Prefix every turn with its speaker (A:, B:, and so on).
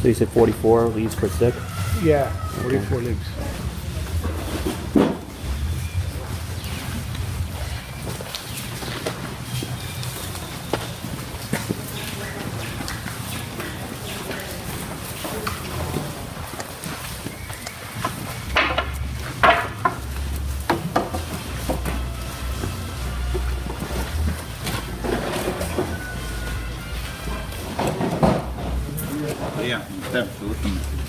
A: So you said 44 leaves per stick?
B: Yeah, 44 leaves.
C: Ja, stämt.